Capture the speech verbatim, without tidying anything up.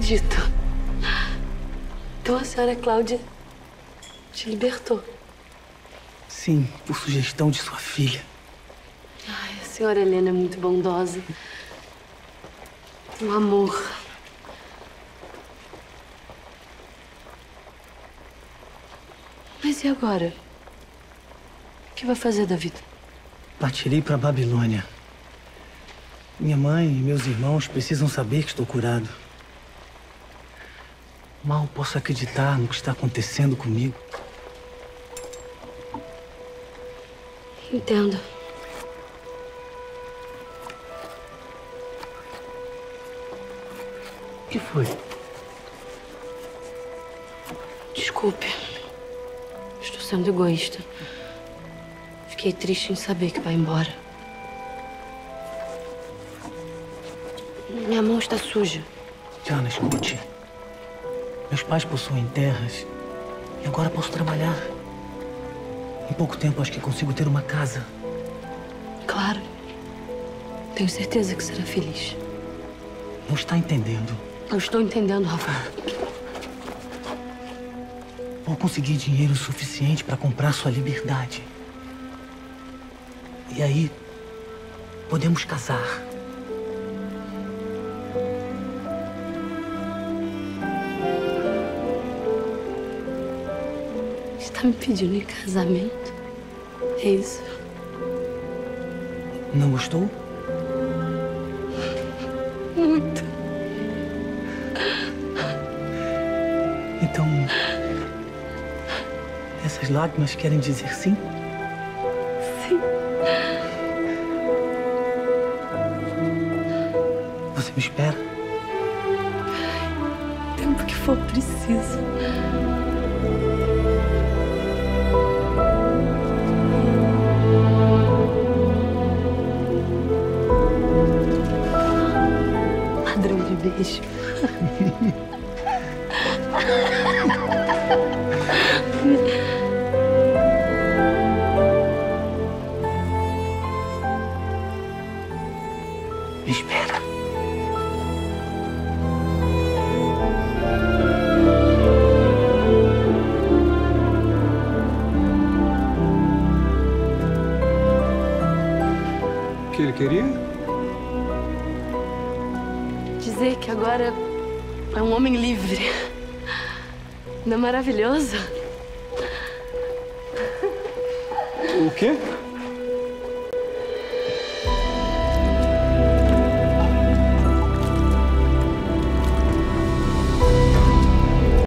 acredito. Então a senhora Cláudia te libertou. Sim, por sugestão de sua filha. Ai, a senhora Helena é muito bondosa. Um amor. Mas e agora? O que vai fazer da vida? Partirei para a Babilônia. Minha mãe e meus irmãos precisam saber que estou curado. Mal posso acreditar no que está acontecendo comigo. Entendo. O que foi? Desculpe. Estou sendo egoísta. Fiquei triste em saber que vai embora. Minha mão está suja. Diana, escute. Meus pais possuem terras e agora posso trabalhar. Em pouco tempo acho que consigo ter uma casa. Claro. Tenho certeza que será feliz. Não está entendendo. Eu estou entendendo, Rafael. Vou conseguir dinheiro suficiente para comprar sua liberdade. E aí, podemos casar. Está me pedindo em casamento? É isso? Não gostou? Muito. Então, essas lágrimas querem dizer sim? Sim. Você me espera? O tempo que for preciso. Ladrão de beijo. Me espera. O que ele queria? Dizer que agora é um homem livre. Não é maravilhoso? O quê?